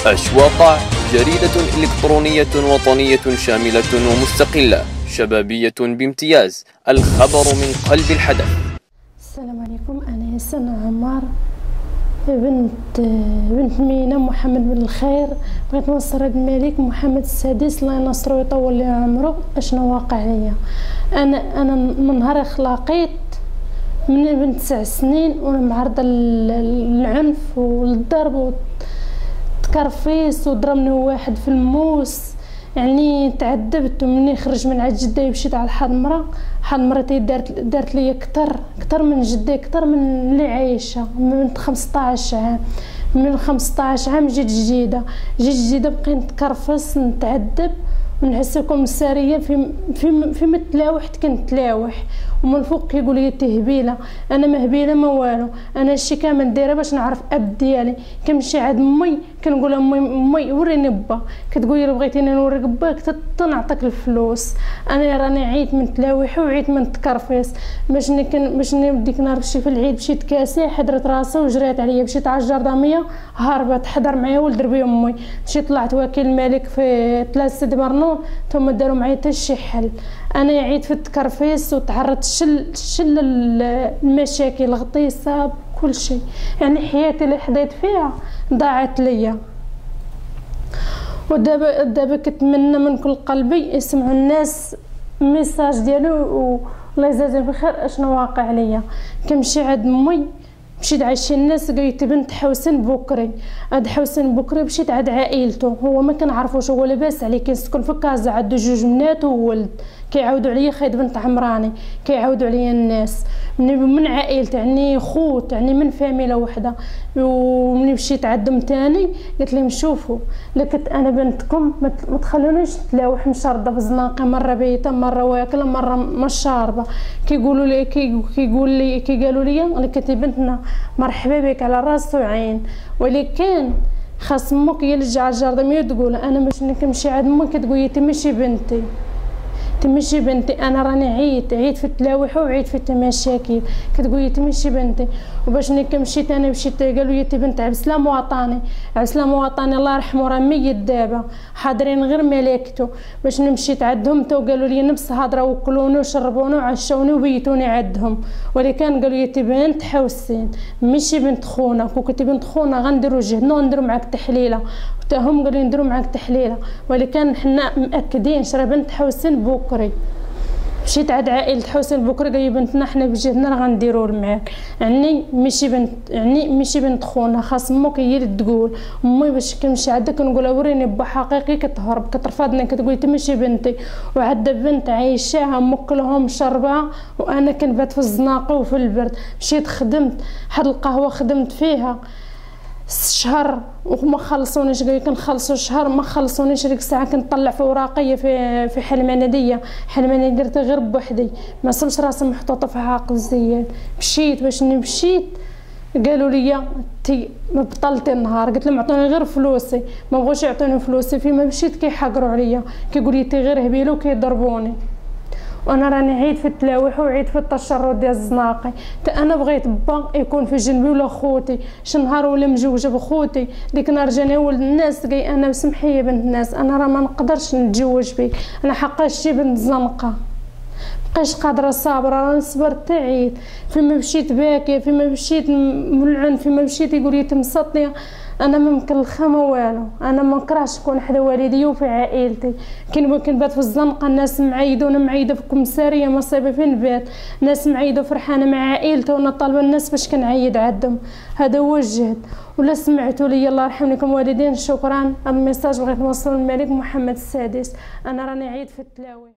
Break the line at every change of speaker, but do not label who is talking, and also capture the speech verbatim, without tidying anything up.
أشواط، جريدة إلكترونية وطنية شاملة ومستقلة شبابية بامتياز، الخبر من قلب الحدث.
السلام عليكم. أنا ياسين عمار بنت بنت مينا محمد بن الخير. بغيت نوصل هاد الملك محمد السادس الله ينصرو ويطول ليه عمرو. اشنو واقع ليا؟ انا انا من نهار خلاقيت من بنت تسع سنين وانا معرضه للعنف والضرب والتكرفيس، وضربني واحد في الموس، يعني تعذبت. ومني خرج من عند جداي مشيت على حد مرا حد مرتي دارت دارت لي كتر كتر من جداي، كتر من اللي عايشه. من خمسطاش عام من خمسطاش عام جيت جديده جيت جديده بقيت نتكرفس نتعذب ونحس كومساريه في في في متلاوحت كنتلاوح، ومن فوق كيقول لي تهبيله. انا ما هبيله ما والو، انا هادشي كامل دايره باش نعرف اب ديالي. كنمشي عند امي كنقول لها امي امي وريني با، كتقول لي بغيتيني نوريك باك تنعطيك الفلوس. انا راني عييت من تلاويح وعييت من التكرفيس. باش نكن باش ديك النهار مشيت في العيد مشيت كاسي حضرت راسي وجرات عليا، مشيت على الجرداميه هربت حضر معايا ولد ربي امي. مشيت طلعت وكيل الملك في ثلاث سيدي مرنون ثم داروا معايا حتى شي حل. انا عييت في التكرفيس وتعرضت شل شل المشاكل اغتصاب كل شيء، يعني حياتي اللي حضيت فيها ضاعت ليا. ودابا دابا كنتمنى من كل قلبي يسمعوا الناس الميساج ديالو والله يجازيهم بخير. اشنو واقع ليا؟ كنمشي عند امي مشيت عند شي الناس قالت بنت حسن بكري. هاد حسن بكري مشيت عند عائلته، هو ما كنعرفوش، هو لاباس عليه كيسكن في كازا عنده جوج بنات وولد. كيعاودوا عليا خايد بنت عمراني، كيعاودوا عليا الناس من من عائلته، يعني خوت، يعني من فاميله وحده. ومني مشيت عندهم تاني قلت لهم شوفوا لكت انا بنتكم ما تخلونيش نتلاوح مشرده في الزناقه، مره بيته مره واكله مره مش شاربه. كيقولوا لي كيقول لي كي قالوا لي لكت بنتنا مرحبا بك على راس وعين، ولكن خاص امك هي اللي تجي على الجردميه تقول انا باش نمشي عند امك كتقول لي تمشي بنتي تمشي بنتي. انا راني عييت عييت في التلاوح وعييت في المشاكل. كتقول لي تمشي بنتي. وباش نك مشيت انا مشيت قالوا لي تي بنت عبد السلام وطني عبد السلام وطني الله يرحمه راه ميت دابا، حاضرين غير ملائكته. باش مشيت عندهم تو قالوا لي نفس هضره وكلوني وشربوني وعشوني وبيتوني عندهم، ولكن قالوا لي تي بنت حوسين ماشي بنت خونا. كون كنتي بنت خونا غنديروا جهدنا ونديروا معاك تحليله، حتى هم قالوا لي نديروا معاك تحليله، ولكن حنا مأكدين شرا بنت حسن بكري. مشيت عند عائله حسن بكري قال لي بنتنا حنا بجهدنا راه غنديروه معاك، يعني ماشي بنت يعني ماشي بنت خونا، خاص امك هي اللي تقول. امي باش كنمشي عندها كنقولها وريني با حقيقي كتهرب كترفضني كتقول تمشي بنتي. وعندها بنت عايشاها موكلهم شربها وانا كنبات في الزناقه وفي البرد. مشيت خدمت حد القهوه خدمت فيها شهر وما خلصونيش، قال كنخلصوا شهر ما خلصونيش. ديك الساعه كنطلع في اوراقيه في في حلمانيه حلمانيه درت غير بوحدي، ما صمش راسي محطوطه في عاقل زياد. مشيت باش مشيت قالوا لي تي ما بطلتي النهار. قلت لهم عطوني غير فلوسي، ما بغوش يعطوني فلوسي. فيما مشيت كيحقروا عليا كيقول لي تي غير هبيله وكيضربوني. وانا راني عيد في التلاوح وعيد في التشرد ديال الزناقي. حتى انا بغيت با يكون في جنبي ولا خوتي. شي نهار ولا مجوجه بخوتي ديك النهار جاني ولد الناس قال انا سمحي يا بنت الناس انا راه ما نقدرش نتزوج بك، انا حقا شي بنت زنقه مبقيتش قادره صابره راه صبرت عيد. فيما مشيت باكيه فيما مشيت ملعن فيما مشيت يقول لي تمسطني. انا ما مكلخه ما والو، انا ما نكرهش نكون حدا والديا وفي عائلتي. كي كنبات في الزنقه الناس معيده وانا معيده في الكمساريه مصيبه فين بات، ناس معيده فرحانه مع عائلتها وانا طالبه الناس باش كنعيد عندهم. هذا هو الجهد. ولا سمعتوا لي الله يرحم لكم والدين شكرا. هذا الميساج بغيت نوصلو للملك محمد السادس. انا راني عيد في التلاوي.